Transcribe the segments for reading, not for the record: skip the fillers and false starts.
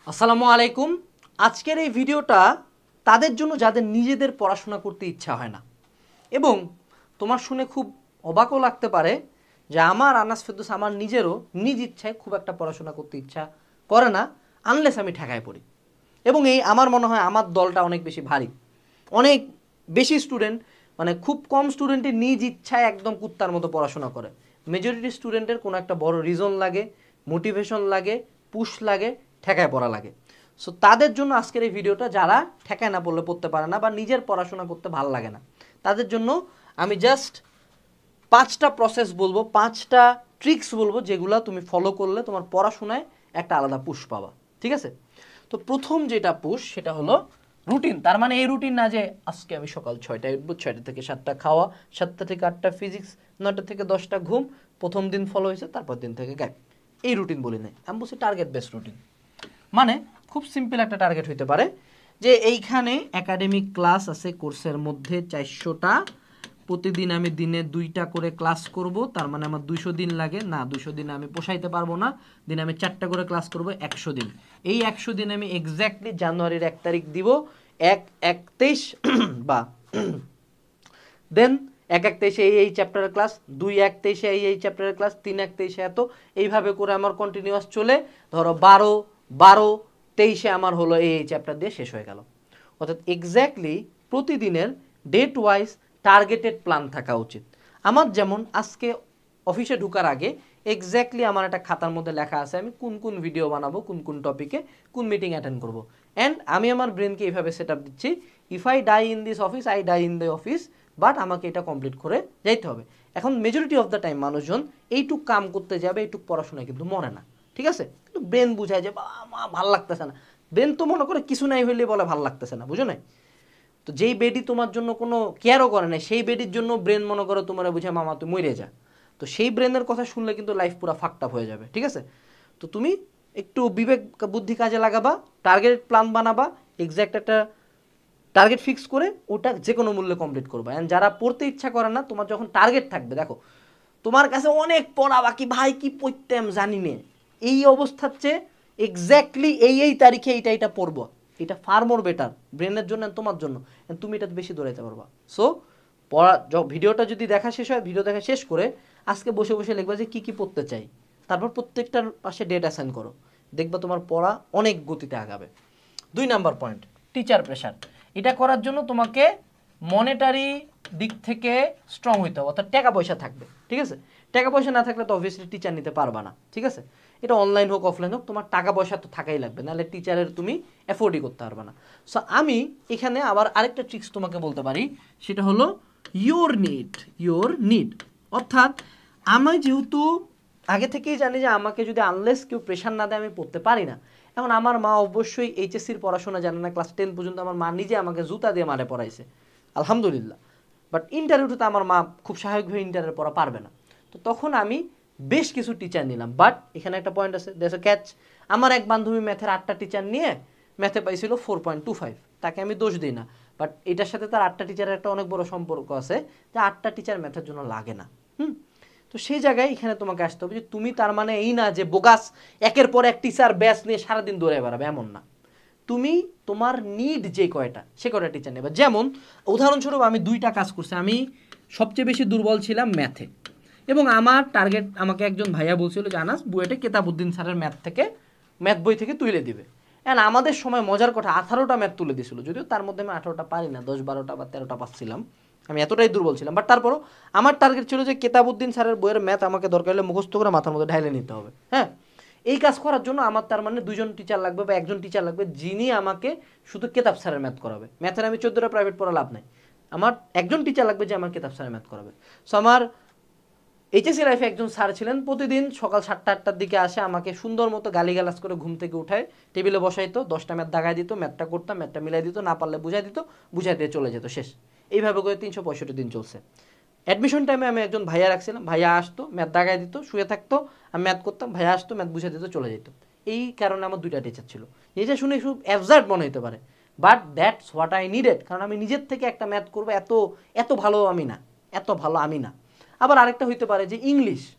আসসালামু আলাইকুম। আজকের এই ভিডিওটা তাদের জন্য যাদের নিজেদের পড়াশোনা করতে ইচ্ছা হয় না, এবং তোমার শুনে খুব অবাকও লাগতে পারে যে আমার আনাস ফেরদৌস আমার নিজেরও নিজ ইচ্ছায় খুব একটা পড়াশোনা করতে ইচ্ছা করে না, আনলেস আমি ঠেকায় পড়ি। এবং এই আমার মনে হয় আমার দলটা অনেক বেশি ভারী, অনেক বেশি স্টুডেন্ট, মানে খুব কম স্টুডেন্টের নিজ ইচ্ছায় একদম কুত্তার মতো পড়াশোনা করে। মেজরিটি স্টুডেন্টের কোনো একটা বড় রিজন লাগে, মোটিভেশন লাগে, পুশ লাগে, ঠেকায় পড়া লাগে। সো তাদের জন্য আজকের এই ভিডিওটা, যারা ঠেকায় না পড়লে পড়তে পারে না বা নিজের পড়াশোনা করতে ভালো লাগে না, তাদের জন্য আমি জাস্ট 5টা প্রসেস বলবো, 5টা ট্রিক্স বলবো, যেগুলো তুমি ফলো করলে তোমার পড়াশোনায় একটা আলাদা পুশ পাবা। ঠিক আছে? তো প্রথম যেটা পুশ সেটা হলো রুটিন। তার মানে এই রুটিন না যে আজকে আমি সকাল 6টায় উঠবো, 6টা থেকে 7টা খাওয়া, 7টা থেকে 8টা ফিজিক্স, 9টা থেকে 10টা ঘুম, প্রথম দিন ফলো হয়েছে, তারপর দিন থেকে গ্যাপ। এই রুটিন বলি নাই, আমি বলছি টার্গেট বেস্ট রুটিন। মানে খুব সিম্পল একটা টার্গেট হইতে পারে যে এইখানে একাডেমিক ক্লাস আছে কোর্সের মধ্যে 400টা, প্রতিদিন আমি দিনে 2টা করে ক্লাস করব, তার মানে আমার 200 দিন লাগে না, 200 দিন আমি পোষাইতে পারবো না, দিনে আমি 4টা করে ক্লাস করব 100 দিন। এই 100 দিন আমি এক্স্যাক্টলি জানুয়ারির 1 তারিখ দিব, 1/1/23 বা দেন 1/1/23 এই চ্যাপ্টারের ক্লাস, 2/1/23 এই চ্যাপ্টারের ক্লাস, 3/1/23 এত, এইভাবে করে আমার কন্টিনিউয়াস চলে। ধরো 12/23 আমার হলো এই চ্যাপ্টার দিয়ে শেষ হয়ে গেল। অর্থাৎ এক্স্যাক্টলি প্রতিদিনের ডেট ওয়াইজ টার্গেটেড প্ল্যান থাকা উচিত। আমার যেমন আজকে অফিসে ঢোকার আগে এক্স্যাক্টলি আমার একটা খাতার মধ্যে লেখা আছে আমি কোন কোন ভিডিও বানাবো, কোন কোন টপিকে, কোন মিটিং অ্যাটেন্ড করবো। অ্যান্ড আমি আমার ব্রেনকে এইভাবে সেট আপ দিচ্ছি, if I die in this office, I die in the office, but আমাকে এটা কমপ্লিট করে যাইতে হবে। এখন মেজরিটি অফ দ্য টাইম মানুষজন এইটুক কাম করতে যাবে, এইটুক পড়াশোনায় কিন্তু মরে না। ঠিক আছে? কিন্তু ব্রেন বুঝায় যে ভাল লাগতেছে না। ব্রেন তো মনে করে কিছু নাই হইলে বলে ভাল লাগতেছে না, বুঝো নাই? তো যেই বেডি তোমার জন্য কোনো কেয়ারও করে না, সেই বেডির জন্য ব্রেন মনে করো তোমার বুঝে মামা তুই মরে যা। তো সেই ব্রেনের কথা শুনলে কিন্তু লাইফ পুরো ফাকড আপ হয়ে যাবে। ঠিক আছে? তো তুমি একটু বিবেক বুদ্ধি কাজে লাগাবা, টার্গেট প্ল্যান বানাবা, এক্স্যাক্ট একটা টার্গেট ফিক্স করে ওটা যে কোনো মূল্যে কমপ্লিট করবা। অ্যান্ড যারা পড়তে ইচ্ছা করে না, তোমার যখন টার্গেট থাকবে, দেখো তোমার কাছে অনেক পড়া বাকি, ভাই কি পড়তে আমি জানি না, এই অবস্থার চেয়ে এক্স্যাক্টলি এই তারিখে এটা পড়বো, এটা ফার মোর বেটার ব্রেনের জন্য, তোমার জন্য। তুমি এটা বেশি দৌড়াইতে পারবা। সো পড়া ভিডিওটা যদি দেখা শেষ হয়, ভিডিও দেখা শেষ করে আজকে বসে বসে লিখবা যে কী পড়তে চাই, তারপর প্রত্যেকটার পাশে ডেট অ্যাসাইন করো, দেখবা তোমার পড়া অনেক গতিতে আগাবে। 2 নাম্বার পয়েন্ট, টিচার প্রেশার। এটা করার জন্য তোমাকে মনিটারি দিক থেকে স্ট্রং হইতে হবে, অর্থাৎ টাকা পয়সা থাকবে। ঠিক আছে? টাকা পয়সা না থাকলে তো অবভিয়াসলি টিচার নিতে পারবা না। ঠিক আছে? এটা অনলাইন হোক অফলাইন হোক, তোমার টাকা পয়সা তো থাকাই লাগবে, নাহলে টিচারের তুমি অ্যাফোর্ডই করতে পারবে না। সো আমি এখানে আবার আরেকটা ট্রিক্স তোমাকে বলতে পারি, সেটা হলো ইয়োর নিড। অর্থাৎ আমি যেহেতু আগে থেকেই জানি যে আমাকে যদি আনলেস কেউ প্রেশার না দেয় আমি পড়তে পারি না। এখন আমার মা অবশ্যই এইচএসসির পড়াশোনা জানে না, ক্লাস 10 পর্যন্ত আমার মা নিজে আমাকে জুতা দিয়ে মারে পড়াইছে, আলহামদুলিল্লাহ। বাট ইন্টারভিউতে তো আমার মা খুব স্বাভাবিকভাবে ইন্টারের পড়া পারবে না। তো তখন আমি বেশ কিছু টিচার নিলাম। বাট এখানে একটা পয়েন্ট আছে, দেয়ার্স আ ক্যাচ। আমার এক বান্ধবী ম্যাথের 8টা টিচার নিয়ে ম্যাথে পাইছিল 4.25, তাকে আমি দোষ দিই না। বাট এটার সাথে তার 8টা টিচারের একটা অনেক বড় সম্পর্ক আছে, যে 8টা টিচার ম্যাথের জন্য লাগে না। তো সেই জায়গায় এখানে তোমাকে আসতে হবে যে তুমি তার মানে এই না যে বোগাস একের পর এক টিচার ব্যাচ নিয়ে সারাদিন দৌড়ে বেড়াবে, এমন না। তুমি তোমার নিড যে কয়টা, সে কয়টা টিচার নেবে। যেমন উদাহরণস্বরূপ আমি 2টা কাজ করছি। আমি সবচেয়ে বেশি দুর্বল ছিলাম ম্যাথে, এবং আমার টার্গেট, আমাকে একজন ভাইয়া বলছিল যে আনাস বুয়েটে কেতাবউদ্দিন স্যারের ম্যাথ বই থেকে তুলে দিবে। অ্যান্ড আমাদের সময় মজার কথা 18টা ম্যাথ তুলে দিয়েছিল, যদিও তার মধ্যে আমি 18টা পারি না, 10-12টা বা 13টা পাচ্ছিলাম। আমি এতটাই দুর্বল ছিলাম। বাট তারপরও আমার টার্গেট ছিল যে কেতাবউদ্দিন স্যারের বইয়ের ম্যাথ আমাকে দরকার হলে মুখস্থ করে মাথার মধ্যে ঢাইলে নিতে হবে। হ্যাঁ, এই কাজ করার জন্য আমার তার মানে 2জন টিচার লাগবে বা একজন টিচার লাগবে, যিনি আমাকে শুধু কেতাব স্যারের ম্যাথ করাবে। ম্যাথের আমি 14টা প্রাইভেট পড়া লাভ নাই, আমার একজন টিচার লাগবে যে আমার কেতাব স্যারের ম্যাথ করাবে। সো আমার এইচএসসি লাইফে একজন স্যার ছিলেন, প্রতিদিন সকাল 7টা-8টার দিকে আসে, আমাকে সুন্দর মতো গালিগালাজ করে ঘুম থেকে উঠায় টেবিলে বসাইতো, 10টা ম্যাথ দাগায় দিত, ম্যাথটা করতাম, ম্যাথটা মিলাই দিত, না পারলে বুঝাই দিত, বুঝাই দিয়ে চলে যেত, শেষ। এইভাবে করে 365 দিন চলছে। অ্যাডমিশন টাইমে আমি একজন ভাইয়া রাখছিলাম, ভাইয়া আসতো, ম্যাথ দাগায় দিত, শুয়ে থাকতো, আমি ম্যাথ করতাম, ভাইয়া আসতো, ম্যাথ বুঝাই দিত, চলে যেত। এই কারণে আমার 2টা টিচার ছিল। এটা শুনে খুব অ্যাবসার্ড মনে হতে পারে, but that's what I needed. কারণ আমি নিজের থেকে একটা ম্যাথ করবো, এত ভালো আমি না, এত ভালো আমি না। আবার আরেকটা হইতে পারে যে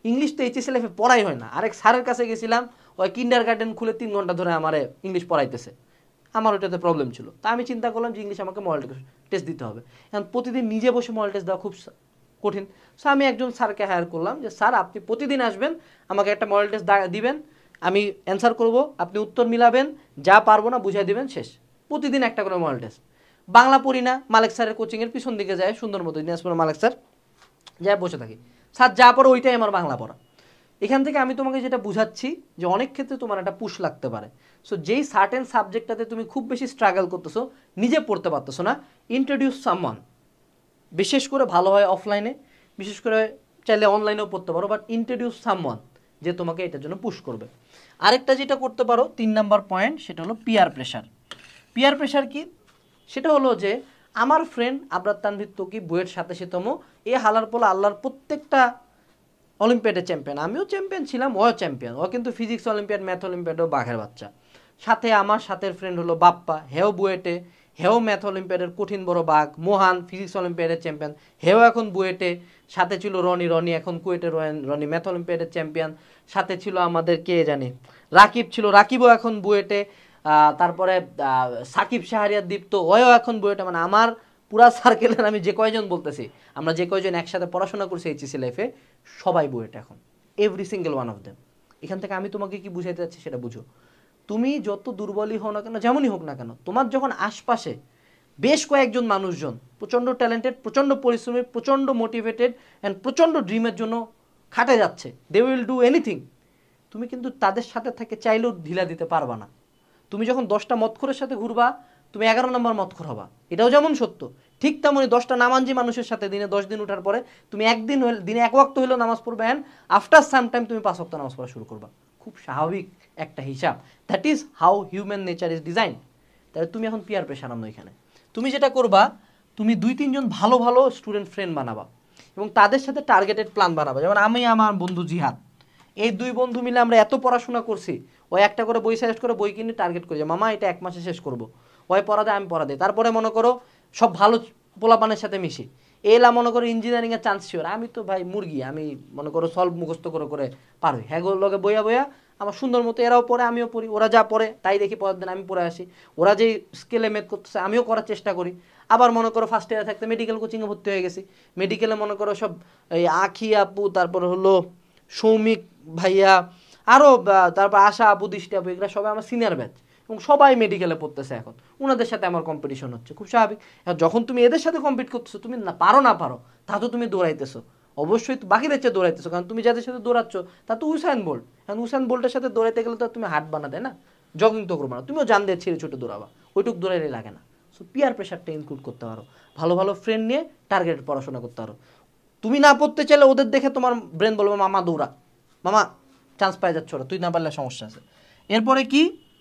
ইংলিশ তো এইচএসসি লাইফে পড়াই হয় না। আরেক স্যারের কাছে গেছিলাম, ওই কিন্ডার গার্ডেন খুলে 3 ঘন্টা ধরে আমার ইংলিশ পড়াইতেছে। আমার ওইটাতে প্রবলেম ছিল। তা আমি চিন্তা করলাম যে ইংলিশ আমাকে মডেল টেস্ট দিতে হবে। এখন প্রতিদিন নিজে বসে মডেল টেস্ট দেওয়া খুব কঠিন। সো আমি একজন স্যারকে হায়ার করলাম যে স্যার আপনি প্রতিদিন আসবেন, আমাকে একটা মডেল টেস্ট দিবেন, আমি অ্যান্সার করব, আপনি উত্তর মিলাবেন, যা পারবো না বুঝাই দিবেন, শেষ। প্রতিদিন একটা করে মডেল টেস্ট। বাংলা পড়ি না, মালিক স্যারের কোচিংয়ের পিছন দিকে যায় সুন্দর মতো, দিনাজপুরের মালিক স্যার, যাই বসে থাকি, স্যার যা পড়ো ওইটাই আমার বাংলা পড়া। এখান থেকে আমি তোমাকে যেটা বুঝাচ্ছি যে অনেক ক্ষেত্রে তোমার একটা পুশ লাগতে পারে। সো যেই সার্টেন সাবজেক্টটাতে তুমি খুব বেশি স্ট্রাগল করতেছো, নিজে পড়তে পারতেছো না, ইন্ট্রোডিউস সামওয়ান। বিশেষ করে ভালো হয় অফলাইনে, বিশেষ করে চাইলে অনলাইনেও পড়তে পারো, বাট ইন্ট্রোডিউস সামওয়ান যে তোমাকে এটার জন্য পুশ করবে। আরেকটা যেটা করতে পারো 3 নাম্বার পয়েন্ট, সেটা হলো পিয়ার প্রেশার। পিয়ার প্রেশার কি? সেটা হলো যে আমার ফ্রেন্ড আবরার তানভীর তকি বইয়ের সাথে সাথেতম এ হালার পোলা আল্লাহর প্রত্যেকটা অলিম্পিয়াডের চ্যাম্পিয়ন, আমিও চ্যাম্পিয়ন ছিলাম, ও চ্যাম্পিয়ন, ও কিন্তু ফিজিক্স অলিম্পিয়াড, ম্যাথ অলিম্পিয়াডও বাঘের বাচ্চা। সাথে আমার সাথের ফ্রেন্ড হলো বাপ্পা, হেও বুয়েটে, হেও ম্যাথ অলিম্পিয়াডের কঠিন বড় বাঘ, মোহান ফিজিক্স অলিম্পিয়াডের চ্যাম্পিয়ন, হেও এখন বুয়েটে, সাথে ছিল রনি এখন কুয়েটে, রনি ম্যাথ অলিম্পিয়াডের চ্যাম্পিয়ন, সাথে ছিল আমাদের কে জানি রাকিব ছিল, রাকিবও এখন বুয়েটে, তারপরে সাকিব শাহরিয়ার দীপ্ত, ওও এখন বুয়েটে। মানে আমার পুরা সার্কেলের আমি যে কয়জন বলতেছি, আমরা যে কয়জন একসাথে পড়াশোনা করছি এইচএসসি লাইফে, সবাই বুয়েটে এখন, every single one of them. এখান থেকে আমি তোমাকে কি বুঝাইতে চাচ্ছি সেটা বুঝো। তুমি যত দুর্বলই হও না কেন, যেমনই হোক না কেন, তোমার যখন আশপাশে বেশ কয়েকজন মানুষজন প্রচণ্ড ট্যালেন্টেড, প্রচণ্ড পরিশ্রমী, প্রচণ্ড মোটিভেটেড অ্যান্ড প্রচণ্ড ড্রিমের জন্য খাটে যাচ্ছে, দে উইল ডু এনিথিং, তুমি কিন্তু তাদের সাথে থেকে চাইলেও ঢিলা দিতে পারবা না। তুমি যখন 10টা মদখোরের সাথে ঘুরবা, তুমি 11 নম্বর মদখোর হবা, এটাও যেমন সত্য। ঠিক তেমনই 10টা নামাঞ্জি মানুষের সাথে দিনে 10 দিন ওঠার পরে তুমি একদিন দিনে 1 ওয়াক্ত হলেও নামাজ পড়বে, অ্যান্ড আফটার সাম টাইম তুমি 5 ওয়াক্ত নামাজ পড়া শুরু করবা। খুব স্বাভাবিক একটা হিসাব। That is how human nature is design. তাহলে তুমি এখন পিয়ার প্রেশার আনো এখানে। তুমি যেটা করবা, তুমি 2-3 জন ভালো ভালো স্টুডেন্ট ফ্রেন্ড বানাবা এবং তাদের সাথে টার্গেটেড প্ল্যান বানাবা। যেমন আমি আমার বন্ধু জিহাদ, এই 2 বন্ধু মিলে আমরা এত পড়াশোনা করছি, ওই একটা করে বই সাজেস্ট করে বই কিনে টার্গেট করি যে মামা এটা 1 মাসে শেষ করবো, ওই পড়া দেয় আমি পড়া দিই। তারপরে মনে করো সব ভালো পোলাপানের সাথে মিশি, এলা মনে করো ইঞ্জিনিয়ারিংয়ের চান্স শিওর, আমি তো ভাই মুরগি, আমি মনে করো সলভ মুখস্থ করে করে পারই, হ্যাঁ লগে বইয়া বইয়া আমার সুন্দর মতো এরাও পড়ে আমিও পড়ি, ওরা যা পড়ে তাই দেখি পরের দিন আমি পড়ে আসি, ওরা যেই স্কেলে মেথ করতেছে আমিও করার চেষ্টা করি। আবার মনে করো ফার্স্ট ইয়ারে থাকতে মেডিকেল কোচিংয়ে ভর্তি হয়ে গেছি, মেডিকেলে মনে করো সব এই আখি আপু, তারপর হলো সৌমিক ভাইয়া, আরও তারপর আশা আপু, দৃষ্টি আপু, এগুলো সবাই আমার সিনিয়র ব্যাচ এবং সবাই মেডিকেলে পড়তেছে এখন, ওনাদের সাথে আমার কম্পিটিশন হচ্ছে, খুব স্বাভাবিক। যখন তুমি এদের সাথে কম্পিট করতেছো, তুমি না পারো তা তো তুমি দৌড়াইতেছো, অবশ্যই বাকিদের চেয়ে দৌড়াইতেছো, কারণ তুমি যাদের সাথে দৌড়াচ্ছ তা তো উসাইন বোল্ট, কারণ উসাইন বোল্টের সাথে দৌড়াইতে গেলে তো তুমি হার্ট বানাতে না, জগিং তো করবো না, তুমিও জান দিয়ে ছিঁড়ে ছুটে দৌড়াবা, ওইটুক দৌড়াইলে লাগে না। সো পিয়ার প্রেশারটা ইনক্লুড করতে পারো, ভালো ভালো ফ্রেন্ড নিয়ে টার্গেট পড়াশোনা করতে পারো। তুমি না পড়তে চাইলে ওদের দেখে তোমার ব্রেন বলবে মামা দৌড়া, মামা চান্স পাই যাচ্ছ ওরা, তুই না পারলে সমস্যা আছে। এরপরে কি?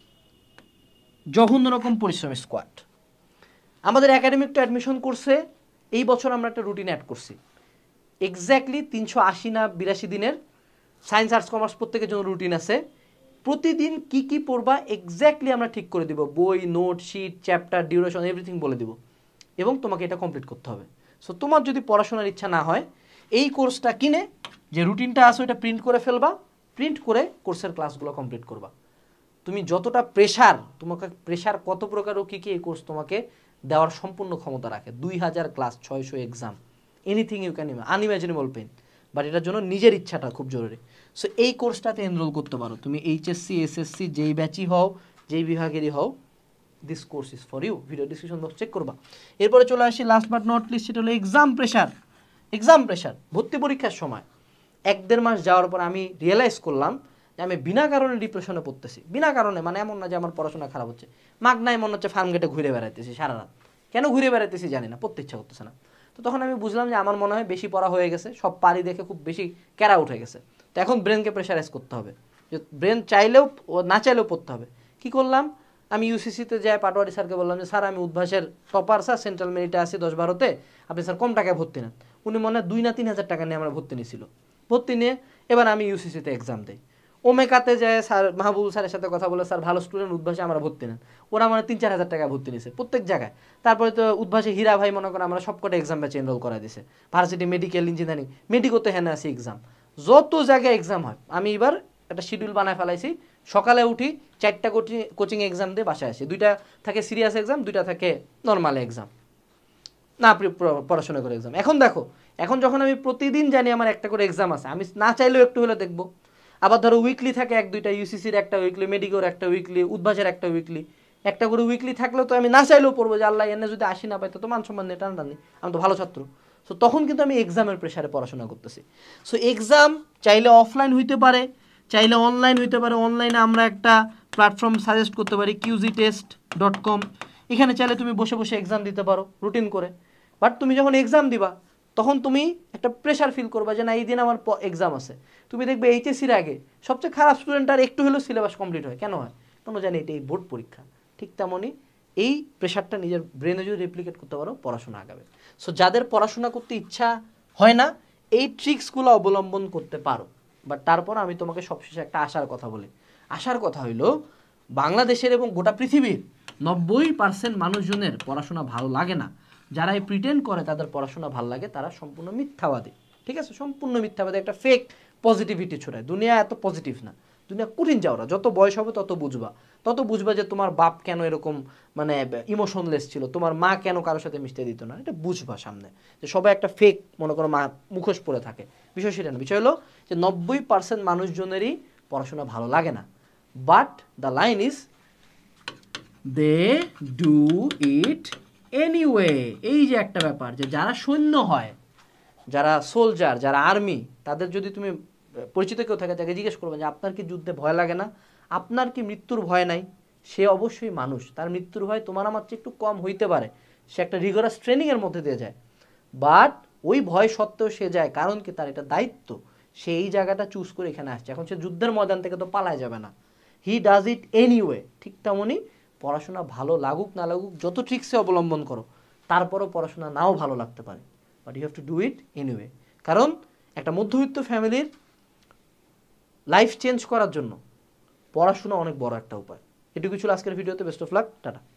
জঘন্য রকম পরিশ্রমী স্কোয়াড। আমাদের একাডেমিকটা অ্যাডমিশন করছে, এই বছর আমরা একটা রুটিন অ্যাড করছি, এক্স্যাক্টলি 380 না 82 দিনের সায়েন্স আর্টস কমার্স প্রত্যেকের জন্য রুটিন আছে। প্রতিদিন কি কি পড়বা এক্স্যাক্টলি আমরা ঠিক করে দিব, বই, note, sheet, chapter, duration, everything বলে দিব, এবং তোমাকে এটা কমপ্লিট করতে হবে। সো তোমার যদি পড়াশোনার ইচ্ছা না হয়, এই কোর্সটা কিনে যে রুটিনটা আছে ওইটা প্রিন্ট করে ফেলবা, প্রিন্ট করে কোর্সের ক্লাসগুলো কমপ্লিট করবা। তুমি যতটা প্রেশার, তোমাকে প্রেশার কত প্রকার ও কী কী এই কোর্স তোমাকে দেওয়ার সম্পূর্ণ ক্ষমতা রাখে। 2000 class, 600 exam, anything you can unimaginable pain, but এটার জন্য নিজের ইচ্ছাটা খুব জরুরি। সো এই কোর্সটাতে এনরোল করতে পারো তুমি, এইচএসসি, এসএসসি, যেই ব্যাচই হও, যেই বিভাগেরই হও, this course is for you. Video description box check করবা। এরপরে চলে আসি লাস্ট বাট নট লিস্ট, সেটা হলো এক্সাম প্রেশার। এক্সাম প্রেশার ভর্তি পরীক্ষার সময় 1-1.5 মাস যাওয়ার পর আমি রিয়েলাইজ করলাম যে আমি বিনা কারণে ডিপ্রেশনে পড়তেছি। বিনা কারণে মানে এমন না যে আমার পড়াশোনা খারাপ হচ্ছে, মাগনায় মনে হচ্ছে ফার্ম গেটে ঘুরে বেড়াইতেছি সারা রাত, কেন ঘুরে বেড়াইতেছি জানি না, পড়তে ইচ্ছা করতেছে না। তো তখন আমি বুঝলাম যে আমার মনে হয় বেশি পড়া হয়ে গেছে, সব পারি দেখে খুব বেশি ক্যারা উঠে গেছে। তো এখন ব্রেনকে প্রেশারাইজ করতে হবে, যে ব্রেন চাইলেও না চাইলেও পড়তে হবে। কি করলাম, আমি ইউসিসিতে যাই পাটোয়ারি স্যারকে বললাম যে স্যার আমি উদ্ভাসের টপার স্যার, সেন্ট্রাল মেরিটে আসি 10-12তে, আপনি স্যার কম টাকায় ভর্তি নেন। উনি মনে হয় 2 না 3 হাজার টাকা নিয়ে আমরা ভর্তি নিয়েছিল। ভর্তি নিয়ে এবার আমি ইউসিসিতে এক্সাম দিই, ওমেকাতে যায় স্যার মাহবুব স্যারের সাথে কথা বলে, স্যার ভালো স্টুডেন্ট উদ্ভাসে আমরা ভর্তি নেন, ওরা মানে 3-4 হাজার টাকা ভর্তি নিয়েছে প্রত্যেক জায়গায়। তারপরে তো উদ্ভাসে হীরা ভাই মনে করেন আমরা সবকটা এক্সাম ব্যাচে এনরোল করা দিয়েছে, ভার্সিটি, মেডিকেল, ইঞ্জিনিয়ারিং, মেডিকোতে হ্যাঁ আসি এক্সাম। যত জায়গায় এক্সাম হয়, আমি এবার একটা শিডিউল বানায় ফেলাইছি, সকালে উঠি 4টা কোচিং এক্সাম দিয়ে বাসায় আসি, 2টা থাকে সিরিয়াস এক্সাম, 2টা থাকে নর্মাল এক্সাম, না পড়াশোনা করে এক্সাম। এখন দেখো, এখন যখন আমি প্রতিদিন জানি আমার একটা করে এক্সাম আছে, আমি না চাইলেও একটু হলে দেখবো। আবার ধরো উইকলি থাকে 1-2টা, ইউসিসির একটা উইকলি, মেডিকোর একটা উইকলি, উদ্ভাসের একটা উইকলি, একটা করে উইকলি থাকলেও তো আমি না চাইলেও পড়বো যে আল্লাহ এনে যদি 80 না পাই তো মান সম্মান নিয়ে টানাটানি, আমি তো ভালো ছাত্র। সো তখন কিন্তু আমি এক্সামের প্রেশারে পড়াশোনা করতেছি। সো এক্সাম চাইলে অফলাইন হইতে পারে, চাইলে অনলাইন হইতে পারে। অনলাইনে আমরা একটা প্ল্যাটফর্ম সাজেস্ট করতে পারি, qztest.com। এখানে চাইলে তুমি বসে বসে এক্সাম দিতে পারো রুটিন করে। বাট তুমি যখন এক্সাম দিবা তখন তুমি একটা প্রেশার ফিল করবা যে না এই দিন আমার এক্সাম আছে। তুমি দেখবে এইচএসির আগে সবচেয়ে খারাপ স্টুডেন্ট আর একটু হলেও সিলেবাস কমপ্লিট হয়, কেন হয়? কেন জানি এটা এই বোর্ড পরীক্ষা। ঠিক তেমনই এই প্রেশারটা নিজের ব্রেনে যদি রেপ্লিকেট করতে পারো, পড়াশোনা আগাবে। সো যাদের পড়াশোনা করতে ইচ্ছা হয় না, এই ট্রিক্সগুলো অবলম্বন করতে পারো। বাট তারপর আমি তোমাকে সবশেষে একটা আশার কথা বলি। আশার কথা হইলো, বাংলাদেশের এবং গোটা পৃথিবীর 90% মানুষজনের পড়াশোনা ভালো লাগে না। যারা এই প্রিটেন্ড করে তাদের পড়াশোনা ভালো লাগে, তারা সম্পূর্ণ মিথ্যাবাদী। ঠিক আছে, সম্পূর্ণ মিথ্যাবাদী, একটা ফেক পজিটিভিটি ছড়ায়। দুনিয়া এত পজিটিভ না, দুনিয়া কঠিন যাওয়া। যত বয়স হবে তত বুঝবা যে তোমার বাপ কেন এরকম মানে ইমোশনলেস ছিল, তোমার মা কেন কারোর সাথে মিশতে দিত না, এটা বুঝবা সামনে। যে সবাই একটা ফেক মনে করো মা মুখোশ পরে থাকে, বিষয় সেটা না। বিষয় হলো যে 90% মানুষজনেরই পড়াশোনা ভালো লাগে না। But the line is they do it anyway. এই যে একটা ব্যাপার, যে যারা সৈন্য হয়, যারা সোলজার, যারা আর্মি, তাদের যদি তুমি পরিচিত কেউ থাকে তাকে জিজ্ঞেস করবে যে আপনার কি যুদ্ধে ভয় লাগে না, আপনার কি মৃত্যুর ভয় নাই, সে অবশ্যই মানুষ। তার মৃত্যুর ভয় তোমার আমার চেয়ে একটু কম হইতে পারে, সে একটা রিগরাস ট্রেনিংয়ের মধ্যে দিয়ে যায়। বাট ওই ভয় সত্ত্বেও সে যায়, কারণ কি তার এটা দায়িত্ব। সে এই জায়গাটা চুজ করে এখানে আসছে। এখন সে যুদ্ধের ময়দান থেকে তো পালায় যাবে না, হি ডাজ ইট এনিওয়ে। ঠিক তেমনই পড়াশোনা ভালো লাগুক না লাগুক, যত ট্রিক্সে অবলম্বন করো, তারপরও পড়াশোনা নাও ভালো লাগতে পারে, but you have to do it anyway. কারণ একটা মধ্যবিত্ত ফ্যামিলির লাইফ চেঞ্জ করার জন্য পড়াশোনা অনেক বড় একটা উপায়। এটুকু ছিল আজকের ভিডিওতে। Best of luck, tata.